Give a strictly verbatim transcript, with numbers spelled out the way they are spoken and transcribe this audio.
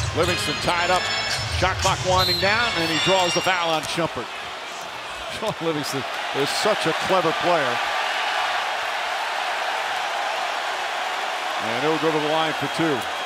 Livingston tied up. Shot clock winding down, and he draws the foul on Shumpert. Shaun Livingston is such a clever player. And he'll go to the line for two.